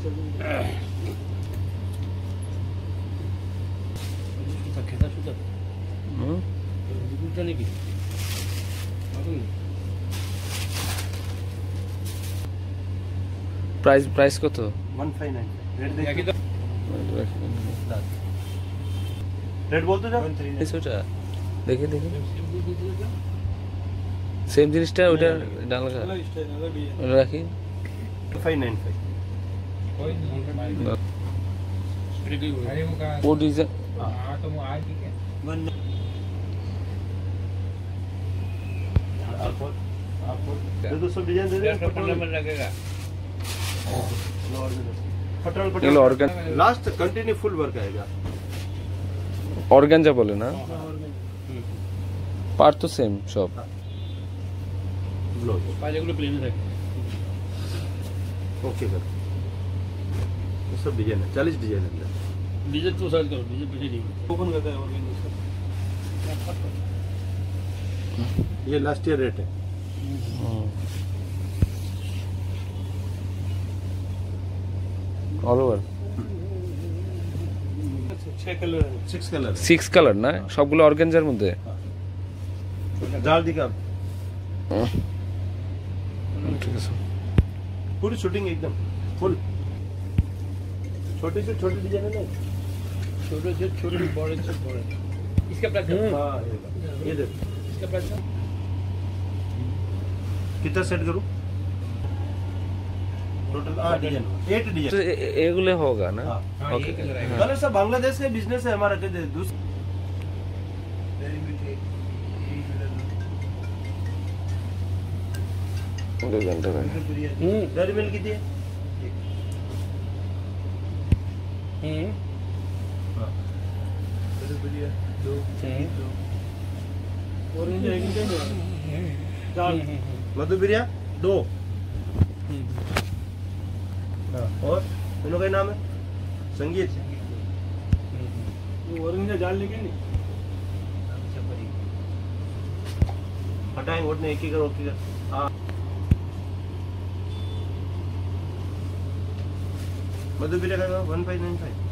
Price কত? 1599 rate बोल तो जाओ ওটা দেখে সেম জিনিসটা ওটা ডালা ওটা রাখি 595 वो डिजाइन तो सब डिजाइन दे दे लगेगा এগুলো organ last continue full work आएगा অর্গানজা বলে না পার তো সেম সব ब्लाउज পাজাগুলো প্লেন থাকে ओके सर ये सब डिजाइन है 40 डिजाइन है डिजाइन तो सर्च करो डिजाइन पीछे नहीं ओपन करता है ऑर्गेनाइजेशन ये लास्ट ईयर रेट है অল ওভার 6 कलर 6 কালার না সবগুলো অর্গানজার মধ্যে डाल दिखा ঠিক আছে पूरी शूटिंग एकदम फुल छोटे से छोटे डिजाइन है ना छोटे से छोटे बड़े से बड़े इसका प्राइस हाँ ये देख इसका प्राइस कितना सेट करूं टोटल 8 डिजाइन 8 डिजाइन এগুলো होगा ना ओके मतलब सब बांग्लादेश का बिजनेस है हमारा के दूसरा डेयरी मिल्क कितनी है मधुबिरिया 2 और दोनों का नाम है संगीत ऑरेंज जाल लेके नहीं हटाएंगे वोटने एक ही कर ओके कर हाँ मधुबिरिया का 1595